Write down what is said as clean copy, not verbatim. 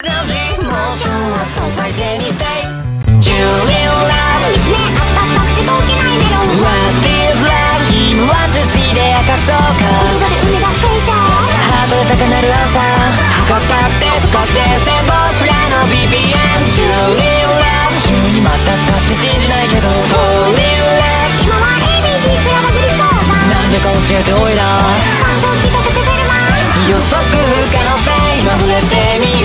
高鳴る朝測ったって使って全部フラの BPM チューリーラブ急にまたって信じないけど Fall in love 今は ABC すらバグりそうだなんでか教えておいら感想聞かせてフェルマン予測不可能性今触れてみよ